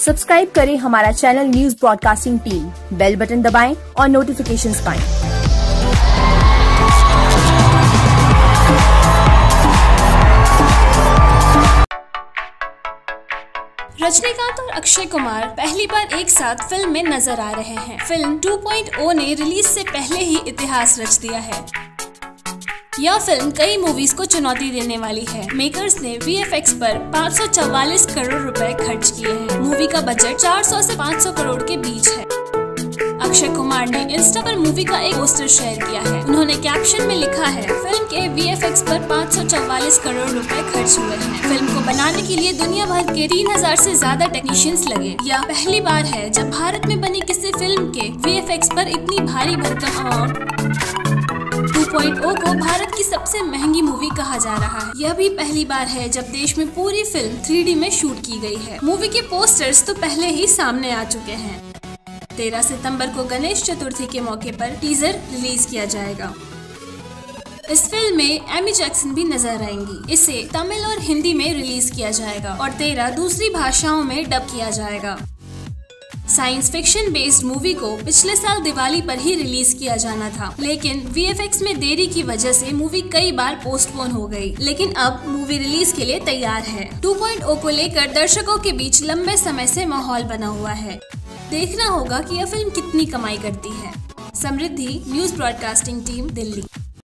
Subscribe करें हमारा channel news broadcasting team, bell button दबाएं और नोटिफिकेशंस पाएं। रजनीकांत और अक्षय कुमार पहली बार एक साथ फिल्म में नजर आ रहे हैं। फिल्म 2.0 ने रिलीज से पहले ही इतिहास रच दिया है। यह फिल्म कई मूवीज को चुनौती देने वाली है। मेकर्स ने VFX पर 544 करोड़ रुपए खर्च किए हैं। मूवी का बजट 400 से 500 करोड़ के बीच है। अक्षय कुमार ने इंस्टा पर मूवी का एक पोस्टर शेयर किया है। उन्होंने कैप्शन में लिखा है, फिल्म के VFX पर 544 करोड़ रुपए खर्च हुए हैं। फिल्म को बनाने के लिए दुनिया भर के 3000 से ज्यादा टेक्नीशियंस लगे। यह पहली बार है जब भारत में बनी किसी फिल्म के VFX पर इतनी भारी भरकम अमाउंट। 2.0 को भारत की सबसे महंगी मूवी कहा जा रहा है। यह भी पहली बार है जब देश में पूरी फिल्म 3D में शूट की गई है। मूवी के पोस्टर्स तो पहले ही सामने आ चुके हैं। 13 सितंबर को गणेश चतुर्थी के मौके पर टीजर रिलीज किया जाएगा। इस फिल्म में एमी जैक्सन भी नजर आएंगी। इसे तमिल और हिंदी में रिलीज किया जाएगा और 13 दूसरी भाषाओं में डब किया जाएगा। साइंस फिक्शन बेस्ड मूवी को पिछले साल दिवाली पर ही रिलीज किया जाना था, लेकिन VFX में देरी की वजह से मूवी कई बार पोस्टपोन हो गई। लेकिन अब मूवी रिलीज के लिए तैयार है। 2.0 को लेकर दर्शकों के बीच लंबे समय से माहौल बना हुआ है। देखना होगा कि यह फिल्म कितनी कमाई करती है। Samriddhi news broadcasting team, Delhi.